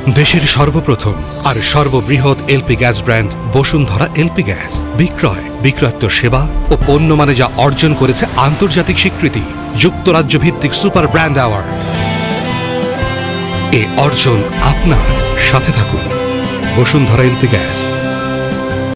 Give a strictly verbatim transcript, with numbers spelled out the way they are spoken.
দেশের সর্বপ্রথম আর সর্ববৃহৎ LP gas brand Bashundhara LP gas. বিক্রয়, বিক্রয়োত্তর সেবা ও পণ্য মানে যা অর্জন করেছে আন্তর্জাতিক স্বীকৃতি, যুক্তরাজ্য ভিত্তিক সুপার ব্র্যান্ড অ্যাওয়ার্ড। এ অর্জন আপনার। সাথে থাকুন বসুন্ধরা এলপি গ্যাস।